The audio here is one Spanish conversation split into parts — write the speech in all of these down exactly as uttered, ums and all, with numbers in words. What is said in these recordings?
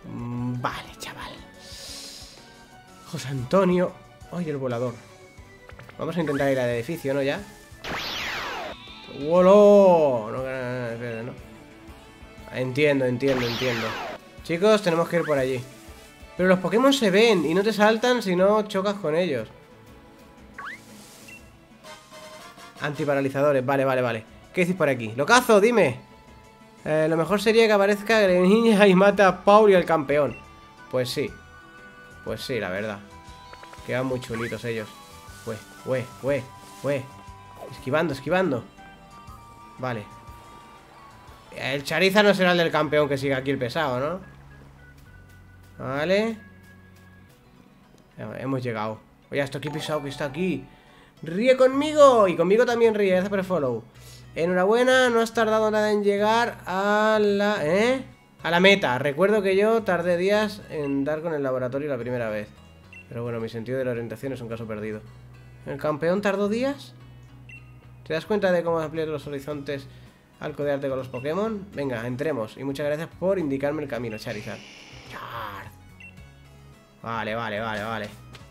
Mm, vale, chaval. José Antonio. Ay, el volador. Vamos a intentar ir al edificio, ¿no? Ya. ¡Wolo! No, no, no, no. Entiendo, entiendo, entiendo. Chicos, tenemos que ir por allí. Pero los Pokémon se ven y no te saltan si no chocas con ellos. Antiparalizadores, vale, vale, vale. ¿Qué decís por aquí? ¡Locazo, dime! Eh, lo mejor sería que aparezca Greninja y mata a Paul y al campeón. Pues sí. Pues sí, la verdad. Quedan muy chulitos ellos. Ue, ue, ue, ue. Esquivando, esquivando. Vale. El Charizard no será el del campeón que siga aquí el pesado, ¿no? Vale. Hemos llegado. Oye, esto aquí pisado que está aquí. ¡Ríe conmigo! Y conmigo también ríe, gracias por el follow. Enhorabuena, no has tardado nada en llegar a la... ¿Eh? A la meta. Recuerdo que yo tardé días en dar con el laboratorio la primera vez. Pero bueno, mi sentido de la orientación es un caso perdido. ¿El campeón tardó días? ¿Te das cuenta de cómo ampliar los horizontes al codearte con los Pokémon? Venga, entremos. Y muchas gracias por indicarme el camino, Charizard. Char. Vale, vale, vale, vale.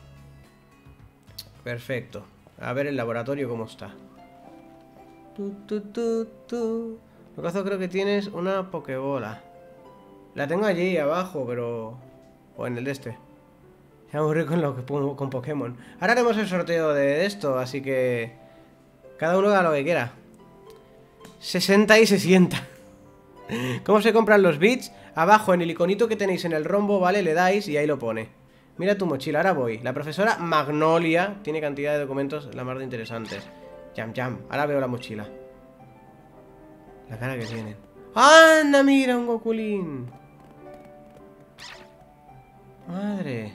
Perfecto. A ver el laboratorio cómo está. Tu, tu, tu, tu. Locazo, creo que tienes una Pokébola. La tengo allí abajo, pero... O en el de este. Me aburrí con, lo que, con Pokémon. Ahora haremos el sorteo de esto, así que... Cada uno haga lo que quiera. sesenta y se sienta. ¿Cómo se compran los bits? Abajo en el iconito que tenéis en el rombo, ¿vale? Le dais y ahí lo pone. Mira tu mochila, ahora voy. La profesora Magnolia tiene cantidad de documentos la más de interesantes. Jam, jam. Ahora veo la mochila. La cara que tienen. ¡Anda, mira, un Gokulín! Madre.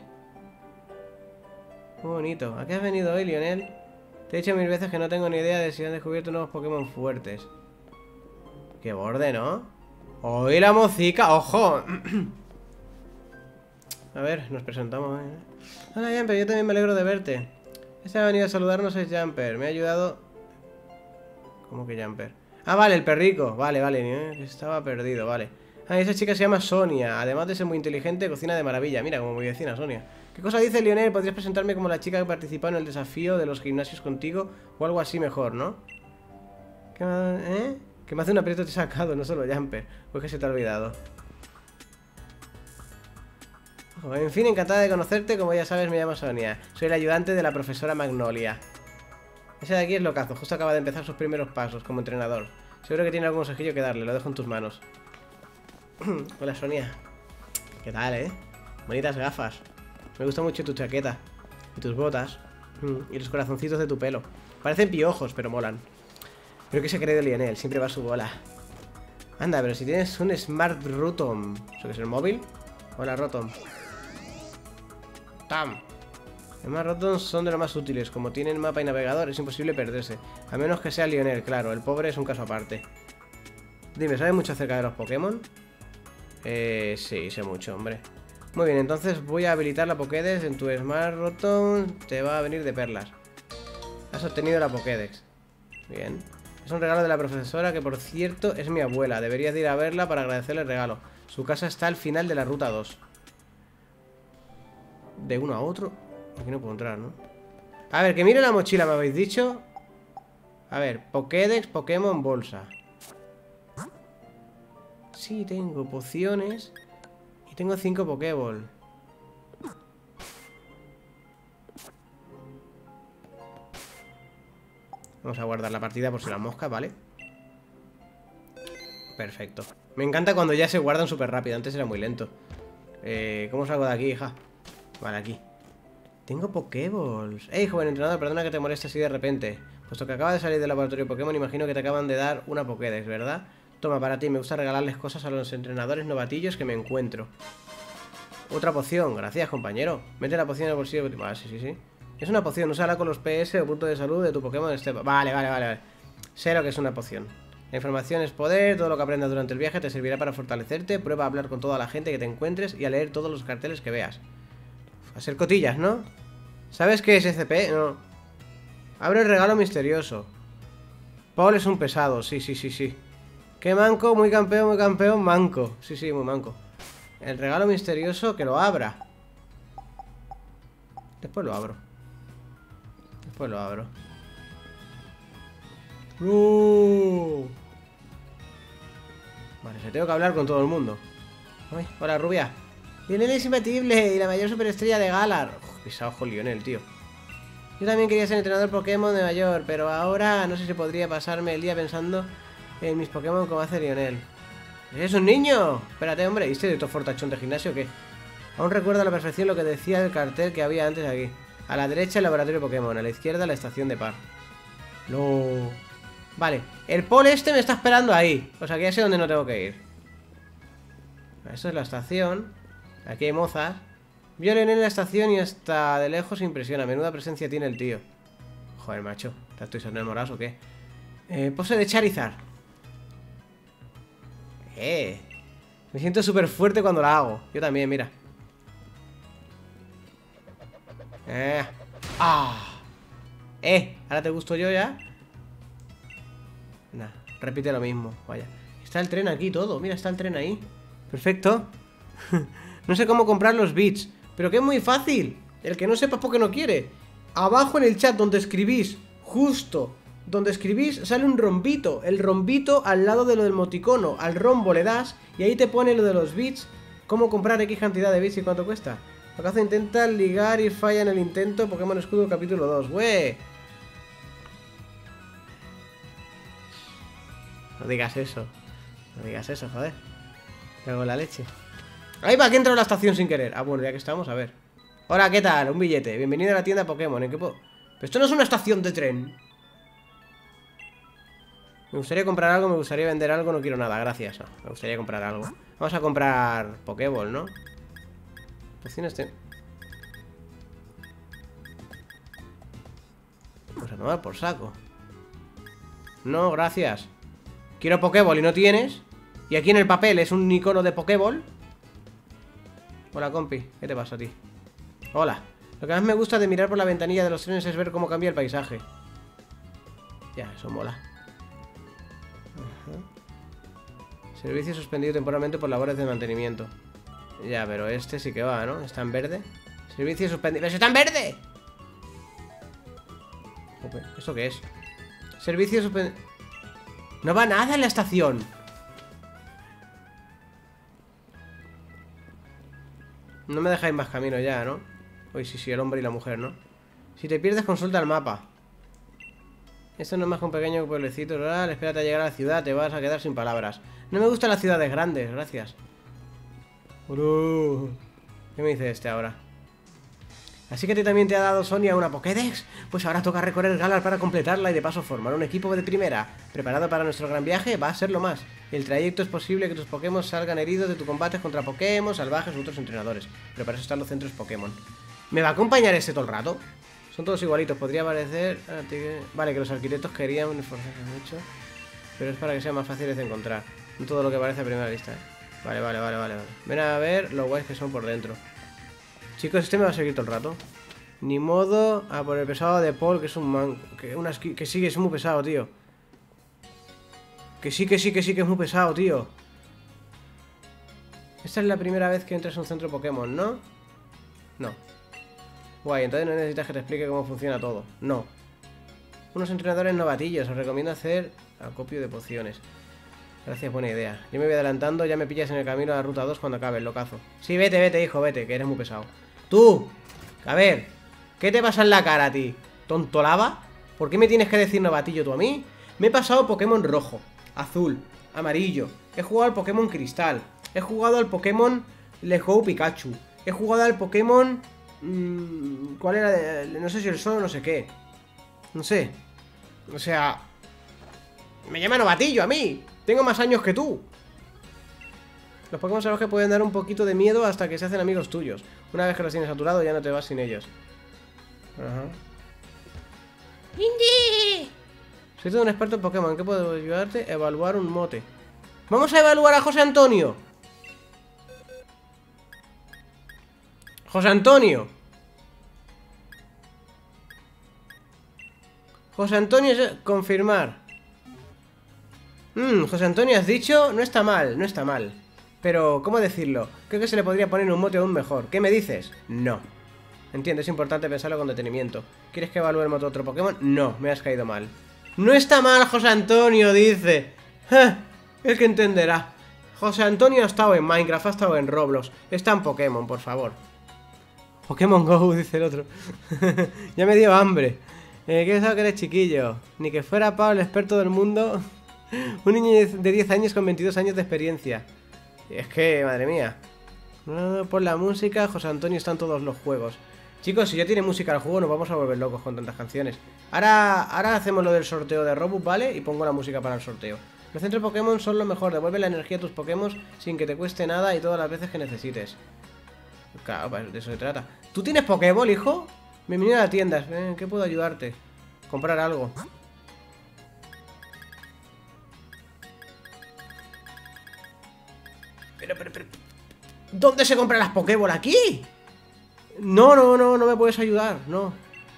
Muy bonito. ¿A qué has venido hoy, Lionel? Te he dicho mil veces que no tengo ni idea de si han descubierto nuevos Pokémon fuertes. Qué borde, ¿no? ¡Hoy la mocica! ¡Ojo! A ver, nos presentamos. ¿eh? Hola, Jumper, yo también me alegro de verte. Este ha venido a saludarnos, es Jumper. Me ha ayudado... ¿Cómo que Jumper? Ah, vale, el perrico. Vale, vale, ¿eh? Estaba perdido, vale. Ah, esa chica se llama Sonia. Además de ser muy inteligente, cocina de maravilla. Mira, como mi vecina, Sonia. ¿Qué cosa dice Lionel? ¿Podrías presentarme como la chica que participó en el desafío de los gimnasios contigo? O algo así mejor, ¿no? ¿Qué más? ¿Eh? Que me hace un aprieto te he sacado, no solo Jumper. Pues que se te ha olvidado. En fin, encantada de conocerte. Como ya sabes, me llamo Sonia. Soy el ayudante de la profesora Magnolia. Ese de aquí es Locazo. Justo acaba de empezar sus primeros pasos como entrenador. Seguro que tiene algún consejillo que darle. Lo dejo en tus manos. Hola, Sonia. ¿Qué tal, eh? Bonitas gafas. Me gusta mucho tu chaqueta. Y tus botas. Y los corazoncitos de tu pelo. Parecen piojos, pero molan. Pero ¿qué se cree de Lionel? Siempre va a su bola. Anda, pero si tienes un Smart Rotom. ¿Eso que es el móvil? Hola, Rotom. Tam. Los más Rotom son de los más útiles. Como tienen mapa y navegador, es imposible perderse. A menos que sea Lionel, claro. El pobre es un caso aparte. Dime, ¿sabes mucho acerca de los Pokémon? Eh, sí, sé mucho, hombre. Muy bien, entonces voy a habilitar la Pokédex en tu Smart Rotom. Te va a venir de perlas. Has obtenido la Pokédex. Bien. Es un regalo de la profesora que, por cierto, es mi abuela. Deberías de ir a verla para agradecerle el regalo. Su casa está al final de la ruta dos. De uno a otro. Aquí no puedo entrar, ¿no? A ver, que mire la mochila, me habéis dicho. A ver, Pokédex, Pokémon, bolsa. Sí, tengo pociones. Y tengo cinco Pokéball. Vamos a guardar la partida por si la mosca, ¿vale? Perfecto. Me encanta cuando ya se guardan súper rápido. Antes era muy lento. eh, ¿Cómo salgo de aquí, hija? Vale, aquí. Tengo Pokéballs. Ey, joven entrenador, perdona que te moleste así de repente. Puesto que acaba de salir del laboratorio Pokémon, imagino que te acaban de dar una Pokédex, ¿verdad? Toma, para ti, me gusta regalarles cosas a los entrenadores novatillos que me encuentro. Otra poción, gracias, compañero. Mete la poción en el bolsillo. Ah, sí, sí, sí. Es una poción, úsala con los P S o puntos de salud de tu Pokémon Estepa. Vale, vale, vale, vale. Sé lo que es una poción. La información es poder, todo lo que aprendas durante el viaje te servirá para fortalecerte. Prueba a hablar con toda la gente que te encuentres y a leer todos los carteles que veas. Hacer cotillas, ¿no? ¿Sabes qué es S C P? No. Abre el regalo misterioso. Paul es un pesado, sí, sí, sí, sí. Qué manco, muy campeón, muy campeón, manco. Sí, sí, muy manco. El regalo misterioso que lo abra. Después lo abro. Después lo abro. ¡No! Vale, se tengo que hablar con todo el mundo. Ay, hola, rubia. Lionel es imbatible y la mayor superestrella de Galar. Uf, pisado ojo Lionel, tío. Yo también quería ser entrenador Pokémon de mayor, pero ahora no sé si podría pasarme el día pensando en mis Pokémon como hace Lionel. ¿Eres un niño? Espérate, hombre, ¿viste de todo fortachón de gimnasio o qué? Aún recuerdo a la perfección lo que decía el cartel que había antes aquí. A la derecha el laboratorio Pokémon, a la izquierda la estación de par. No. Vale, el pol este me está esperando ahí. O sea que ya sé dónde no tengo que ir. Esto es la estación. Aquí hay mozas. Vio a Lionel en la estación y hasta de lejos impresiona. Menuda presencia tiene el tío. Joder, macho. ¿Te estoy sonando el morazo o qué? Eh, pose de Charizard. Eh. Me siento súper fuerte cuando la hago. Yo también, mira. Eh. Ah. Eh. ¿Ahora te gusto yo ya? Nah, repite lo mismo. Vaya. Está el tren aquí todo. Mira, está el tren ahí. Perfecto. No sé cómo comprar los bits, pero que es muy fácil. El que no sepa porque no quiere. Abajo en el chat donde escribís, justo donde escribís, sale un rombito. El rombito al lado de lo del emoticono. Al rombo le das y ahí te pone lo de los bits. Cómo comprar X cantidad de bits y cuánto cuesta. Acaso intenta ligar y falla en el intento. Pokémon Escudo capítulo dos. ¡Wey! No digas eso. No digas eso, joder. Cago en la leche. Ahí va, que he entrado a la estación sin querer. Ah, bueno, ya que estamos, a ver. Hola, ¿qué tal? Un billete. Bienvenido a la tienda Pokémon. ¿En qué puedo...? Pero esto no es una estación de tren. Me gustaría comprar algo, me gustaría vender algo. No quiero nada, gracias. No, me gustaría comprar algo. Vamos a comprar Pokéball, ¿no? Pociones de... Pues a tomar por saco. No, gracias. Quiero Pokéball y no tienes. Y aquí en el papel es un icono de Pokéball. Hola, compi. ¿Qué te pasa a ti? Hola. Lo que más me gusta de mirar por la ventanilla de los trenes es ver cómo cambia el paisaje. Ya, eso mola. Uh-huh. Servicio suspendido temporalmente por labores de mantenimiento. Ya, pero este sí que va, ¿no? Está en verde. Servicio suspendido. ¡Pero está en verde! ¿Esto qué es? Servicio suspendido. No va nada en la estación. No me dejáis más camino ya, ¿no? Uy, sí, sí, el hombre y la mujer, ¿no? Si te pierdes, consulta el mapa. Esto no es más que un pequeño pueblecito rural. Espérate a llegar a la ciudad, te vas a quedar sin palabras. No me gustan las ciudades grandes, gracias. Uh, ¿Qué me dice este ahora? ¿Así que a ti también te ha dado Sonia una Pokédex? Pues ahora toca recorrer Galar para completarla y de paso formar un equipo de primera. ¿Preparado para nuestro gran viaje? Va a serlo más. El trayecto es posible que tus Pokémon salgan heridos de tu combate contra Pokémon, salvajes u otros entrenadores. Pero para eso están los centros Pokémon. ¿Me va a acompañar este todo el rato? Son todos igualitos, podría parecer... Vale, que los arquitectos querían esforzarse mucho, pero es para que sean más fáciles de encontrar. No todo lo que parece a primera vista, ¿eh? Vale, vale, vale, vale, vale. Ven a ver lo guays que son por dentro. Chicos, este me va a seguir todo el rato. Ni modo a por el pesado de Paul, que es un man... Que, una que sí, que es muy pesado, tío. Que sí, que sí, que sí, que es muy pesado, tío. Esta es la primera vez que entras a un centro Pokémon, ¿no? No. Guay, entonces no necesitas que te explique cómo funciona todo. No. Unos entrenadores novatillos, os recomiendo hacer acopio de pociones. Gracias, buena idea. Yo me voy adelantando, ya me pillas en el camino a la ruta dos cuando acabe el locazo. Sí, vete, vete, hijo, vete, que eres muy pesado. ¡Tú! A ver, ¿qué te pasa en la cara a ti? ¿Tonto lava? ¿Por qué me tienes que decir novatillo tú a mí? Me he pasado Pokémon rojo, azul, amarillo. He jugado al Pokémon cristal. He jugado al Pokémon Let's Go Pikachu. He jugado al Pokémon... Mmm, ¿cuál era? No sé si el sol o no sé qué. No sé. O sea... Me llama novatillo a mí. Tengo más años que tú. Los Pokémon salvajes pueden dar un poquito de miedo hasta que se hacen amigos tuyos. Una vez que los tienes saturados ya no te vas sin ellos. Ajá. ¡Indy! Soy todo un experto en Pokémon. ¿En qué puedo ayudarte? Evaluar un mote. ¡Vamos a evaluar a José Antonio! ¡José Antonio! José Antonio, confirmar. Mmm, José Antonio, has dicho, no está mal, no está mal. Pero, ¿cómo decirlo? Creo que se le podría poner un mote aún mejor. ¿Qué me dices? No. Entiendo, es importante pensarlo con detenimiento. ¿Quieres que evaluemos otro Pokémon? No, me has caído mal. No está mal, José Antonio, dice. ¡Ja! El que entenderá. José Antonio ha estado en Minecraft, ha estado en Roblox. Está en Pokémon, por favor. Pokémon Go, dice el otro. Ya me dio hambre. Eh, ¿Qué sabes que eres chiquillo? Ni que fuera Pablo, el experto del mundo. Un niño de diez años con veintidós años de experiencia. Y es que, madre mía. Por la música, José Antonio está en todos los juegos. Chicos, si ya tiene música al juego, nos vamos a volver locos con tantas canciones. Ahora, ahora hacemos lo del sorteo de Robux, ¿vale? Y pongo la música para el sorteo. Los centros Pokémon son lo mejor. Devuelve la energía a tus Pokémon sin que te cueste nada y todas las veces que necesites. Claro, de eso se trata. ¿Tú tienes Pokéball, hijo? Bienvenido a la tienda. ¿En qué puedo ayudarte? Comprar algo. Pero, pero, pero... ¿Dónde se compran las Pokéball? ¿Aquí? No, no, no, no me puedes ayudar. No.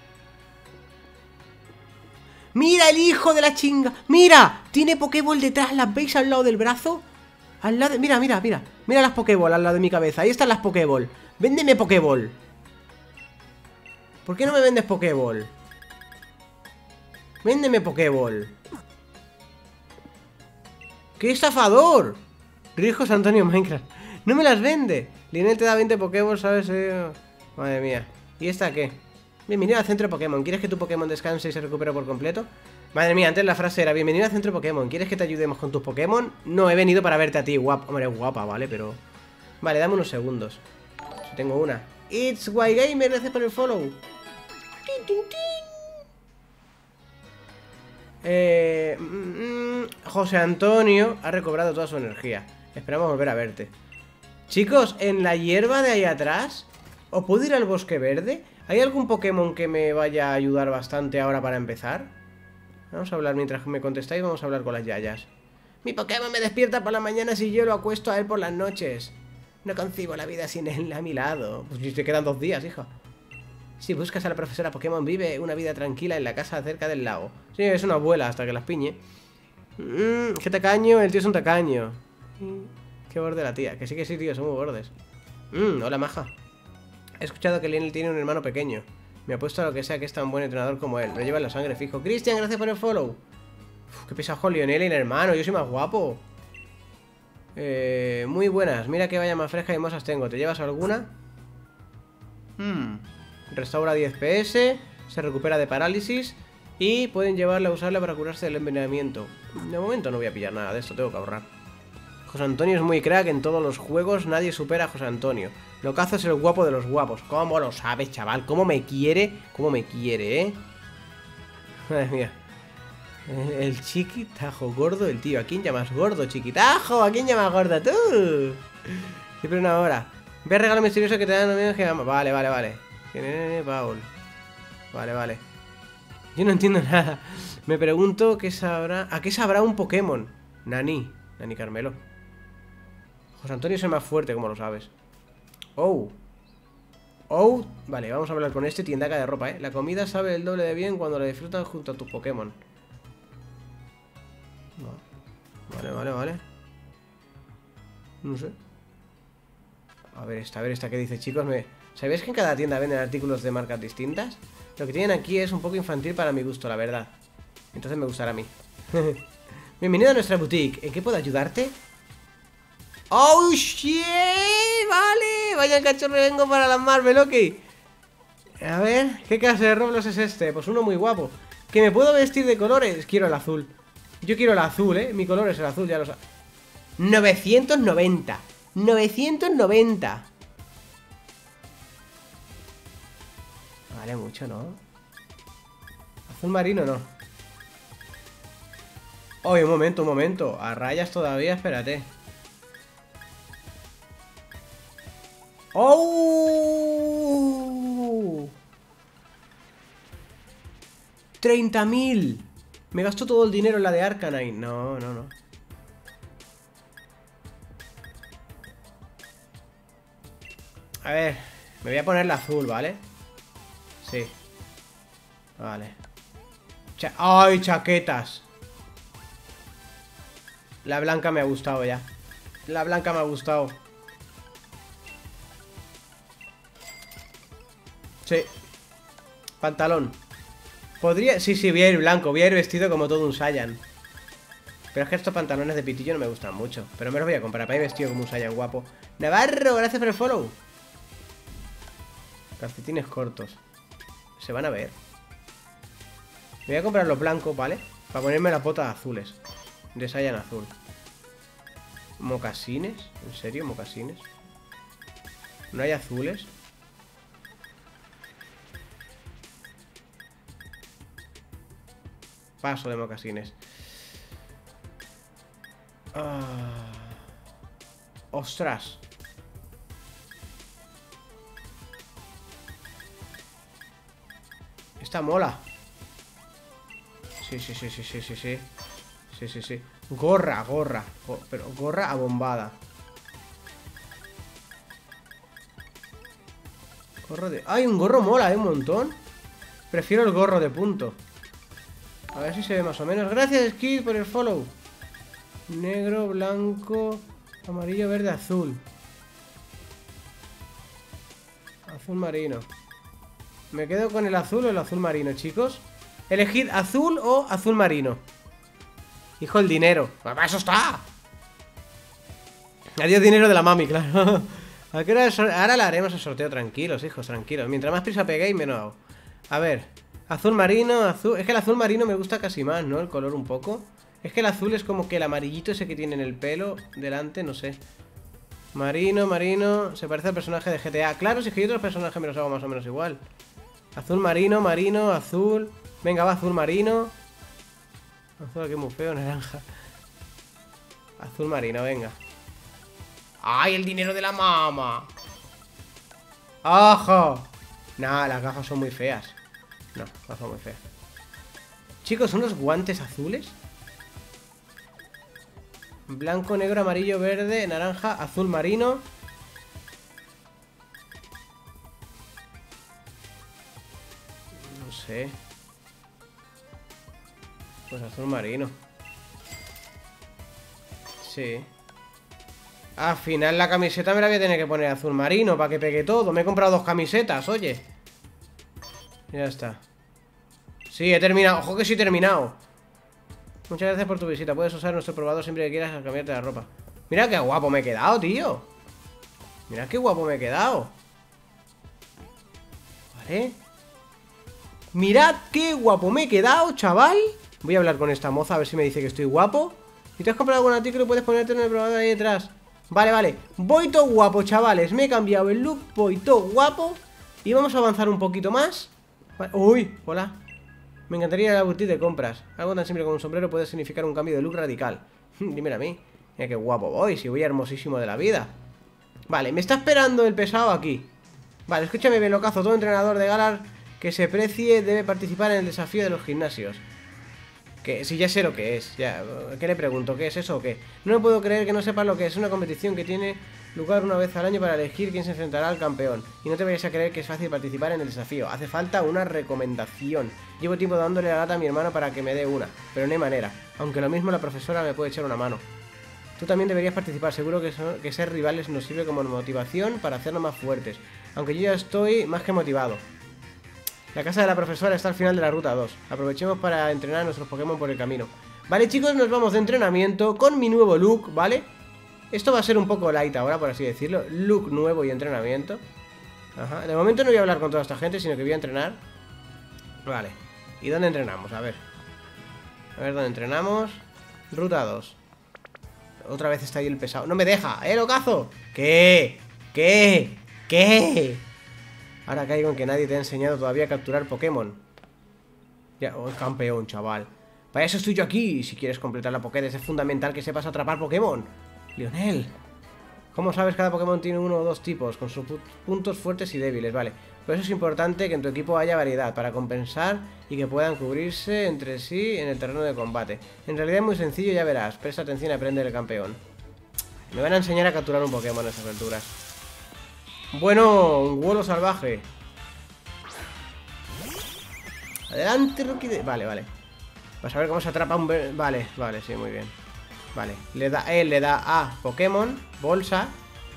¡Mira el hijo de la chinga! ¡Mira! Tiene Pokéball detrás. ¿Las veis al lado del brazo? Al lado de... Mira, mira, mira. Mira las Pokéball al lado de mi cabeza. Ahí están las Pokéball. Véndeme Pokéball. ¿Por qué no me vendes Pokéball? Véndeme Pokéball. ¡Qué estafador! Rijos Antonio Minecraft. No me las vende. Lionel te da veinte Pokéball, ¿sabes? Eh... Madre mía. ¿Y esta qué? Bienvenido al centro de Pokémon. ¿Quieres que tu Pokémon descanse y se recupere por completo? Madre mía, antes la frase era: bienvenido al centro de Pokémon. ¿Quieres que te ayudemos con tus Pokémon? No, he venido para verte a ti, guapa. Hombre, guapa, ¿vale? Pero... Vale, dame unos segundos. Si tengo una. It's Ygamer, gracias por el follow. Tin, tin, tin. Eh, mm, José Antonio ha recobrado toda su energía. Esperamos volver a verte. Chicos, en la hierba de ahí atrás, ¿o puedo ir al bosque verde? ¿Hay algún Pokémon que me vaya a ayudar bastante ahora para empezar? Vamos a hablar mientras me contestáis. Vamos a hablar con las yayas. Mi Pokémon me despierta por las mañanas y yo lo acuesto a él por las noches. No concibo la vida sin él a mi lado. Pues te quedan dos días, hija. Si buscas a la profesora Pokémon, vive una vida tranquila en la casa cerca del lago. Sí, es una abuela hasta que las piñe. Mmm, qué tacaño, el tío es un tacaño. Qué borde la tía. Que sí, que sí, tío, somos bordes. Mmm, hola, maja. He escuchado que Lionel tiene un hermano pequeño. Me apuesto a lo que sea que es tan buen entrenador como él. Lo lleva en la sangre fijo. Cristian, gracias por el follow. Uf, qué pesajo Lionel y el hermano. Yo soy más guapo. Eh, muy buenas. Mira que vaya más fresca y mosas tengo. ¿Te llevas alguna? Hmm. Restaura diez P S. Se recupera de parálisis. Y pueden llevarla a usarla para curarse del envenenamiento. De momento no voy a pillar nada de esto. Tengo que ahorrar. José Antonio es muy crack en todos los juegos. Nadie supera a José Antonio. Locazo es el guapo de los guapos. ¿Cómo lo sabes, chaval? ¿Cómo me quiere? ¿Cómo me quiere, eh? Madre mía. El chiquitajo, gordo el tío. ¿A quién llamas gordo, chiquitajo? ¿A quién llamas gordo tú? Siempre una hora. Ve el regalo misterioso que te dan amigos que... Vale, vale, vale. Paul. Vale, vale. Yo no entiendo nada. Me pregunto qué sabrá... ¿A qué sabrá un Pokémon? Nani. Nani Carmelo. José Antonio es el más fuerte, como lo sabes. Oh. Oh. Vale, vamos a hablar con este tiendaca de ropa, ¿eh? La comida sabe el doble de bien cuando la disfrutas junto a tus Pokémon. Vale, vale, vale. No sé. A ver esta, a ver esta que dice, chicos. Me... ¿Sabéis que en cada tienda venden artículos de marcas distintas? Lo que tienen aquí es un poco infantil para mi gusto, la verdad. Entonces me gustará a mí. Bienvenido a nuestra boutique. ¿En qué puedo ayudarte? ¡Oh, shit! Vale, vaya cachorro, vengo para la Marvel, ok. A ver, ¿qué clase de Roblox es este? Pues uno muy guapo. ¿Que me puedo vestir de colores? Quiero el azul. Yo quiero el azul, ¿eh? Mi color es el azul, ya lo sabes. novecientos noventa. novecientos noventa. Vale mucho, ¿no? Azul marino, no. Oye, un momento, un momento. A rayas todavía, espérate. ¡Oh! ¡treinta mil! Me gastó todo el dinero en la de Arcanine. No, no, no. A ver, me voy a poner la azul, ¿vale? Sí. Vale. Cha- ¡Ay, chaquetas! La blanca me ha gustado ya. La blanca me ha gustado. Sí. Pantalón. Podría... Sí, sí, voy a ir blanco. Voy a ir vestido como todo un Saiyan. Pero es que estos pantalones de pitillo no me gustan mucho. Pero me los voy a comprar para ir vestido como un Saiyan guapo. Navarro, gracias por el follow. Calcetines cortos. Se van a ver. Me voy a comprar los blancos, ¿vale? Para ponerme las botas azules. De Saiyan azul. ¿Mocasines? ¿En serio? ¿Mocasines? ¿No hay azules? Paso de mocasines. Ah. ¡Ostras! Esta mola. Sí, sí, sí, sí, sí, sí, sí. Sí, sí, sí. Gorra, gorra. Go- pero gorra abombada. Gorro de... ¡Ay, un gorro mola, eh! Un montón. Prefiero el gorro de punto. A ver si se ve más o menos. Gracias, Skid, por el follow. Negro, blanco, amarillo, verde, azul. Azul marino. ¿Me quedo con el azul o el azul marino, chicos? Elegid azul o azul marino. Hijo, el dinero. ¡Para eso está! Adiós, dinero de la mami, claro. ¿A qué hora es? Ahora la haremos el sorteo tranquilos, hijos, tranquilos. Mientras más prisa peguéis, menos hago. A ver. Azul marino, azul... Es que el azul marino me gusta casi más, ¿no? El color un poco. Es que el azul es como que el amarillito ese que tiene en el pelo delante, no sé. Marino, marino... Se parece al personaje de G T A. Claro, si es que yo otros personajes me los hago más o menos igual. Azul marino, marino, azul... Venga, va, azul marino. Azul aquí muy feo, naranja. Azul marino, venga. ¡Ay, el dinero de la mama! ¡Ojo! Nah, las gafas son muy feas. No, gafas son muy feas. Chicos, ¿son los guantes azules? Blanco, negro, amarillo, verde, naranja, azul marino. No sé. Pues azul marino. Sí. Al final la camiseta me la voy a tener que poner azul marino para que pegue todo. Me he comprado dos camisetas, oye. Ya está. Sí, he terminado. Ojo que sí he terminado. Muchas gracias por tu visita. Puedes usar nuestro probador siempre que quieras al cambiarte la ropa. Mira qué guapo me he quedado, tío. Mira qué guapo me he quedado. Vale. Mirad qué guapo me he quedado, chaval. Voy a hablar con esta moza a ver si me dice que estoy guapo. Si te has comprado algún artículo puedes ponerte en el probador ahí detrás. Vale, vale. Voy todo guapo, chavales. Me he cambiado el look. Voy todo guapo. Y vamos a avanzar un poquito más. Vale. Uy, hola. Me encantaría la boutique de compras. Algo tan simple como un sombrero puede significar un cambio de look radical. Dímelo a mí. Mira qué guapo voy, si voy hermosísimo de la vida. Vale, me está esperando el pesado aquí. Vale, escúchame bien, locazo. Todo entrenador de Galar que se precie debe participar en el desafío de los gimnasios. Que si ya sé lo que es, ya. ¿Qué le pregunto? ¿Qué es eso o qué? No me puedo creer que no sepas lo que es una competición que tiene lugar una vez al año para elegir quién se enfrentará al campeón. Y no te vayas a creer que es fácil participar en el desafío. Hace falta una recomendación. Llevo tiempo dándole la lata a mi hermano para que me dé una, pero no hay manera. Aunque lo mismo la profesora me puede echar una mano. Tú también deberías participar. Seguro que, so que ser rivales nos sirve como motivación para hacernos más fuertes. Aunque yo ya estoy más que motivado. La casa de la profesora está al final de la ruta dos. Aprovechemos para entrenar a nuestros Pokémon por el camino. Vale, chicos, nos vamos de entrenamiento con mi nuevo look, ¿vale? Esto va a ser un poco light ahora, por así decirlo. Look nuevo y entrenamiento. Ajá. De momento no voy a hablar con toda esta gente, sino que voy a entrenar. Vale. ¿Y dónde entrenamos? A ver. A ver dónde entrenamos. Ruta dos. Otra vez está ahí el pesado. ¡No me deja! ¡Eh, locazo! ¿Qué? ¿Qué? ¿Qué? Ahora caigo en que nadie te ha enseñado todavía a capturar Pokémon. Ya, oh, campeón, chaval. Para eso estoy yo aquí. Si quieres completar la Pokédex es fundamental que sepas atrapar Pokémon. Lionel. Como sabes, cada Pokémon tiene uno o dos tipos, con sus puntos fuertes y débiles, vale. Por eso es importante que en tu equipo haya variedad, para compensar y que puedan cubrirse entre sí en el terreno de combate. En realidad es muy sencillo, ya verás. Presta atención y aprende el campeón. Me van a enseñar a capturar un Pokémon a estas alturas. Bueno, un vuelo salvaje. Adelante, Rocky de... Vale, vale. Vas a ver cómo se atrapa un... Vale, vale, sí, muy bien. Vale, le da, él le da a Pokémon. Bolsa.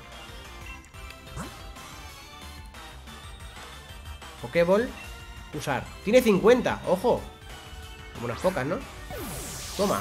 Pokéball. Usar. Tiene cincuenta, ojo. Como unas pocas, ¿no? Toma.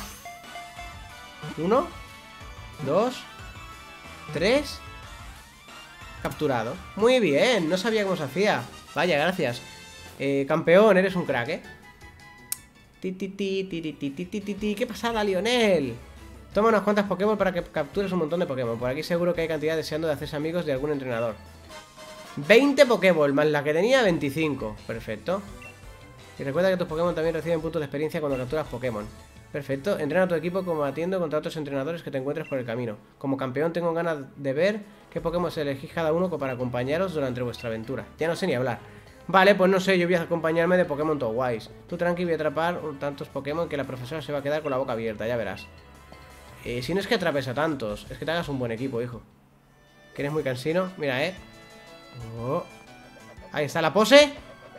Uno. Dos. Tres. Capturado. Muy bien, no sabía cómo se hacía. Vaya, gracias. eh, Campeón, eres un crack, ¿eh? Ti, ti, ti, ti, ti, ti, ti, ti, ti, ti. ¿Qué pasada, Lionel? Toma unas cuantas Pokémon para que captures un montón de Pokémon. Por aquí seguro que hay cantidad deseando de hacerse amigos de algún entrenador. veinte Pokéball, más la que tenía, veinticinco. Perfecto. Y recuerda que tus Pokémon también reciben puntos de experiencia cuando capturas Pokémon. Perfecto. Entrena a tu equipo combatiendo contra otros entrenadores que te encuentres por el camino. Como campeón tengo ganas de ver qué Pokémon elegís cada uno para acompañaros durante vuestra aventura. Ya no sé ni hablar. Vale, pues no sé, yo voy a acompañarme de Pokémon Towise. Tú tranqui, voy a atrapar tantos Pokémon que la profesora se va a quedar con la boca abierta, ya verás. Eh, si no es que atrapes a tantos, es que te hagas un buen equipo, hijo. Que eres muy cansino. Mira, eh. Oh. Ahí está la pose.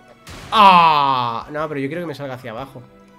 ¡Ah! No, pero yo quiero que me salga hacia abajo.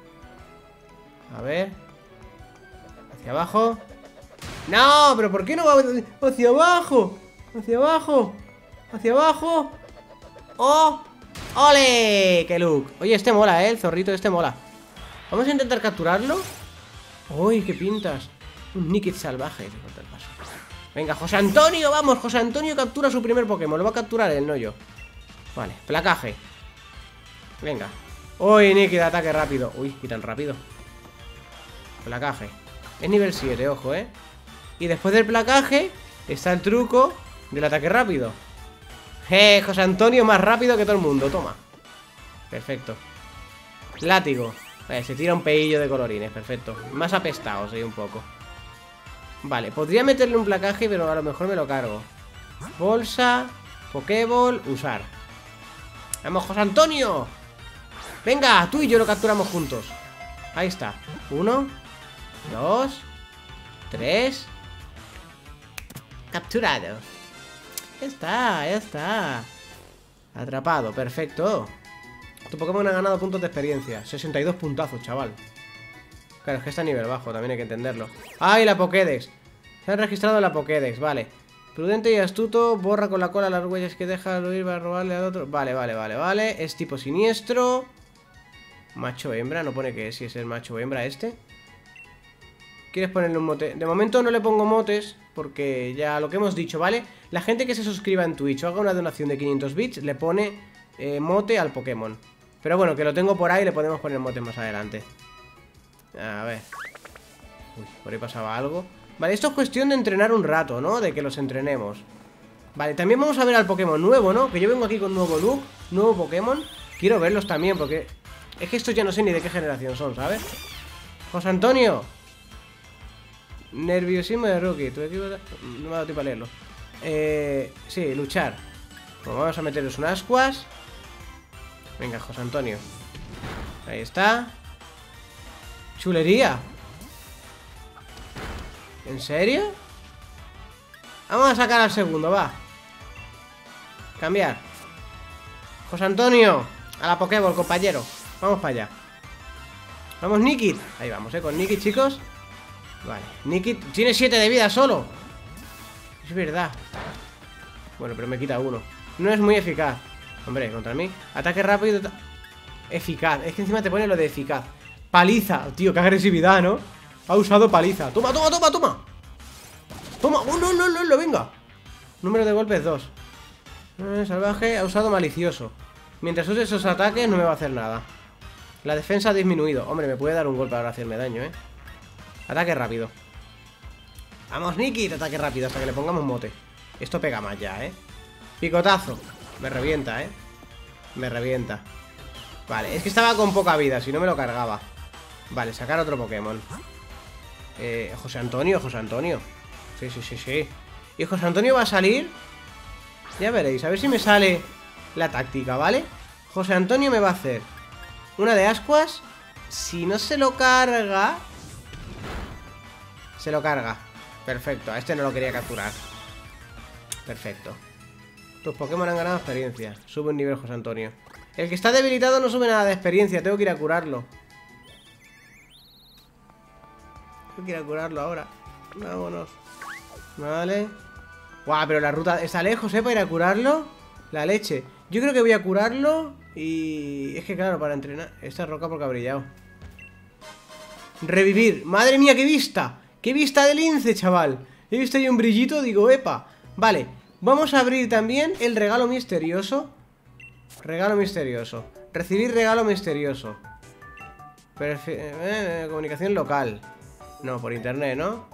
A ver. Hacia abajo. ¡No! ¿Pero por qué no va hacia abajo? Hacia abajo. Hacia abajo. ¡Oh! ¡Ole! ¡Qué look! Oye, este mola, ¿eh? El zorrito este mola. Vamos a intentar capturarlo. ¡Uy, qué pintas! Un Nickit salvaje. Venga, José Antonio, vamos. José Antonio captura su primer Pokémon. Lo va a capturar él, no yo. Vale, placaje. Venga. Uy, Nickit, ataque rápido. Uy, y tan rápido. Placaje. Es nivel siete, ojo, ¿eh? Y después del placaje está el truco del ataque rápido. ¡Eh! José Antonio más rápido que todo el mundo. Toma. Perfecto. Látigo. Vale, se tira un peillo de colorines. Perfecto. Más apestado, soy un poco. Vale, podría meterle un placaje, pero a lo mejor me lo cargo. Bolsa. Pokéball. Usar. ¡Vamos, José Antonio! Venga, tú y yo lo capturamos juntos. Ahí está. Uno. Dos. Tres. Capturado. Ya está, ya está. Atrapado, perfecto. Tu Pokémon ha ganado puntos de experiencia. sesenta y dos puntazos, chaval. Claro, es que está a nivel bajo, también hay que entenderlo. ¡Ay, la Pokédex! Se han registrado en la Pokédex, vale. Prudente y astuto, borra con la cola las huellas que deja al huir para robarle al otro. Vale, vale, vale, vale. Es tipo siniestro. Macho hembra, no pone que si es el macho o hembra este. ¿Quieres ponerle un mote? De momento no le pongo motes, porque ya lo que hemos dicho, ¿vale? La gente que se suscriba en Twitch o haga una donación de quinientos bits, le pone eh, mote al Pokémon. Pero bueno, que lo tengo por ahí, le podemos poner mote más adelante. A ver. Uy, por ahí pasaba algo. Vale, esto es cuestión de entrenar un rato, ¿no? De que los entrenemos. Vale, también vamos a ver al Pokémon nuevo, ¿no? Que yo vengo aquí con nuevo look, nuevo Pokémon. Quiero verlos también, porque es que estos ya no sé ni de qué generación son, ¿sabes? José Antonio. Nerviosismo de rookie. Tu equipo... No me ha dado tiempo a leerlo. Eh... Sí, luchar. Bueno, vamos a meterles un ascuas. Venga, José Antonio. Ahí está. Chulería. ¿En serio? Vamos a sacar al segundo, va. Cambiar. José Antonio. A la Pokéball, compañero. Vamos para allá. Vamos, Nickit. Ahí vamos, eh, con Nickit, chicos. Vale, Nickit tiene siete de vida solo. Es verdad. Bueno, pero me quita uno. No es muy eficaz. Hombre, contra mí. Ataque rápido. Eficaz. Es que encima te pone lo de eficaz. Paliza. Tío, qué agresividad, ¿no? Ha usado paliza. Toma, toma, toma, toma. Toma. Oh, no, no, no, no, venga. Número de golpes dos. Eh, salvaje. Ha usado malicioso. Mientras use esos ataques no me va a hacer nada. La defensa ha disminuido. Hombre, me puede dar un golpe para hacerme daño, ¿eh? Ataque rápido. Vamos, Nickit, ataque rápido hasta que le pongamos mote. Esto pega más ya, ¿eh? Picotazo. Me revienta, ¿eh? Me revienta. Vale, es que estaba con poca vida, si no me lo cargaba. Vale, sacar otro Pokémon. Eh, José Antonio, José Antonio. Sí, sí, sí, sí. Y José Antonio va a salir. Ya veréis, a ver si me sale la táctica, ¿vale? José Antonio me va a hacer una de ascuas. Si no se lo carga... Se lo carga. Perfecto, a este no lo quería capturar. Perfecto. Tus Pokémon han ganado experiencia. Sube un nivel, José Antonio. El que está debilitado no sube nada de experiencia. Tengo que ir a curarlo. Tengo que ir a curarlo ahora. Vámonos. Vale. Guau, pero la ruta está lejos, ¿eh? Para ir a curarlo. La leche. Yo creo que voy a curarlo. Y... es que claro, para entrenar... esta roca porque ha brillado. Revivir. ¡Madre mía, qué vista! ¡Qué vista de lince, chaval! He visto ahí un brillito, digo, epa. Vale, vamos a abrir también el regalo misterioso. Regalo misterioso. Recibir regalo misterioso. Perfe eh, comunicación local. No, por internet, ¿no?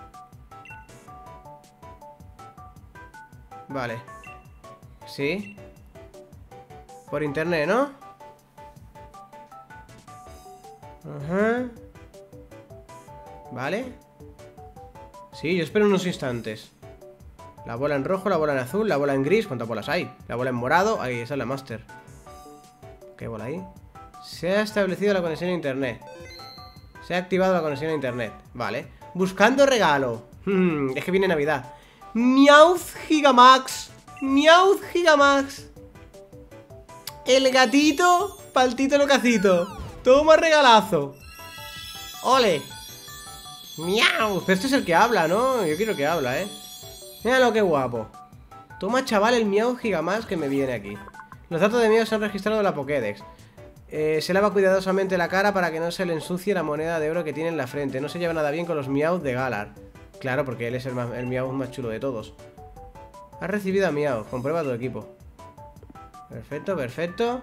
Vale. Sí. Por internet, ¿no? Ajá. Vale. Sí, yo espero unos instantes. La bola en rojo, la bola en azul, la bola en gris. ¿Cuántas bolas hay? La bola en morado. Ahí, esa es la máster. ¿Qué bola ahí? Se ha establecido la conexión a internet. Se ha activado la conexión a internet. Vale. Buscando regalo. Hmm, es que viene Navidad. Meowth Gigamax. Meowth Gigamax. El gatito paltito locacito. Toma regalazo. Ole. Miau. Pero este es el que habla, ¿no? Yo quiero que habla, ¿eh? Mira lo que guapo. Toma, chaval, el Meowth Gigamax que me viene aquí. Los datos de Meowth se han registrado en la Pokédex. Eh, se lava cuidadosamente la cara para que no se le ensucie la moneda de oro que tiene en la frente. No se lleva nada bien con los Meowth de Galar. Claro, porque él es el, más, el Meowth más chulo de todos. Has recibido a Meowth. Comprueba tu equipo. Perfecto, perfecto.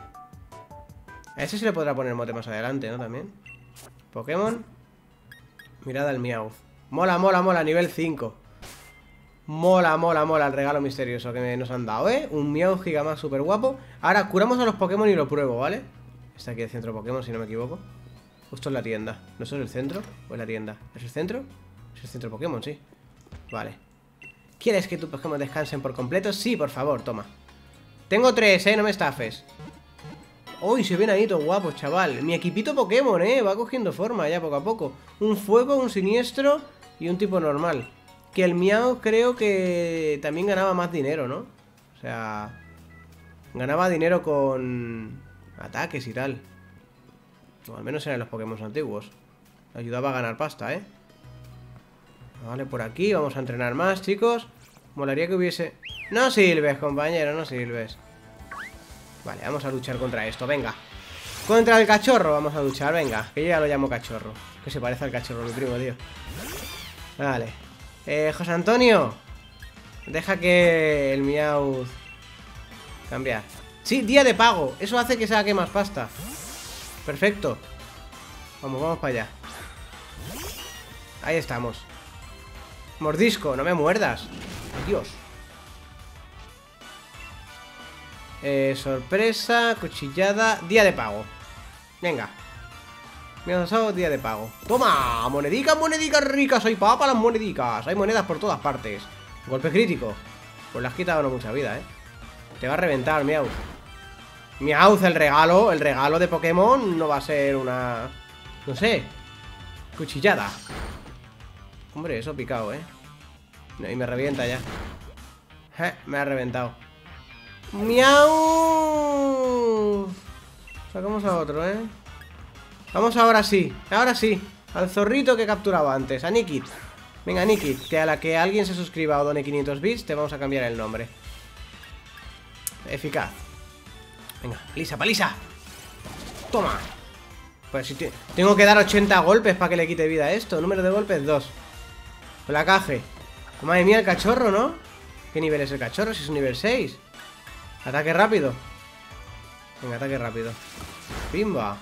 A ese se le podrá poner mote más adelante, ¿no? También. Pokémon. Mirada al Meowth. Mola, mola, mola. Nivel cinco. Mola, mola, mola el regalo misterioso que nos han dado, ¿eh? Un Meowth Gigamax súper guapo. Ahora curamos a los Pokémon y lo pruebo, ¿vale? Está aquí el centro Pokémon, si no me equivoco. Justo en la tienda. ¿No es el centro? ¿O es la tienda? ¿Es el centro? Es el centro Pokémon, sí. Vale. ¿Quieres que tus Pokémon descansen por completo? Sí, por favor, toma. Tengo tres, ¿eh? No me estafes. Uy, se ven ahí todos guapos, chaval. Mi equipito Pokémon, ¿eh? Va cogiendo forma ya poco a poco. Un fuego, un siniestro y un tipo normal. Que el Meowth creo que también ganaba más dinero, ¿no? O sea... ganaba dinero con... ataques y tal. O al menos eran los Pokémon antiguos. Ayudaba a ganar pasta, ¿eh? Vale, por aquí. Vamos a entrenar más, chicos. Molaría que hubiese... No sirves, compañero, no sirves. Vale, vamos a luchar contra esto, venga. Contra el cachorro vamos a luchar, venga. Que yo ya lo llamo cachorro. Que se parece al cachorro, mi primo, tío. Vale. Eh, José Antonio. Deja que el Meowth... cambiar. Sí, día de pago. Eso hace que saque más pasta. Perfecto. Vamos, vamos para allá. Ahí estamos. Mordisco, no me muerdas. Dios. Eh, sorpresa, cuchillada, día de pago. Venga. Me han usado día de pago. ¡Toma! Monedicas, monedicas ricas. Hay papa las monedicas. Hay monedas por todas partes. Golpe crítico. Pues le has quitado no mucha vida, ¿eh? Te va a reventar, Meowth. Meowth, el regalo. El regalo de Pokémon no va a ser una... no sé. Cuchillada. Hombre, eso picado, ¿eh? Y me revienta ya. Eh, me ha reventado. ¡Miau! Sacamos a otro, ¿eh? Vamos ahora sí, ahora sí. Al zorrito que he capturado antes, a Nikit. Venga, Nikit, que a la que alguien se suscriba o done quinientos bits, te vamos a cambiar el nombre. Eficaz. Venga, lisa, palisa. Toma. Pues si te... tengo que dar ochenta golpes para que le quite vida a esto. Número de golpes, dos. Placaje. Madre mía, el cachorro, ¿no? ¿Qué nivel es el cachorro? Si es un nivel seis. Ataque rápido. Venga, ataque rápido. Pimba.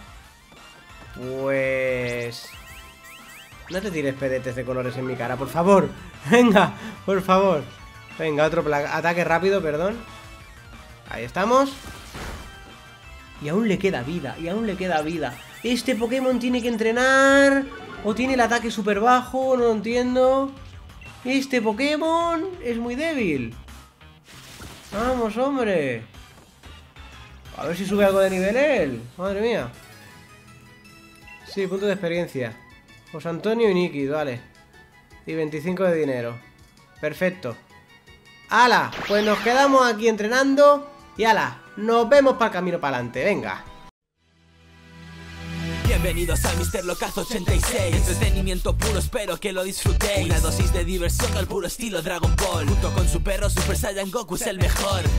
Pues... no te tires pedetes de colores en mi cara, por favor. Venga, por favor. Venga, otro ataque rápido, perdón. Ahí estamos. Y aún le queda vida, y aún le queda vida. Este Pokémon tiene que entrenar. O tiene el ataque súper bajo, no lo entiendo. Este Pokémon es muy débil. Vamos, hombre. A ver si sube algo de nivel él. Madre mía. Sí, punto de experiencia. José Antonio y Nikki, vale. Y veinticinco de dinero. Perfecto. ¡Hala! Pues nos quedamos aquí entrenando. Y ¡hala! Nos vemos para el camino para adelante. Venga. Bienvenidos a míster Locazo ochenta y seis. Entretenimiento puro, espero que lo disfrutéis. Una dosis de diversión al puro estilo Dragon Ball. Junto con su perro Super Saiyan Goku es el mejor.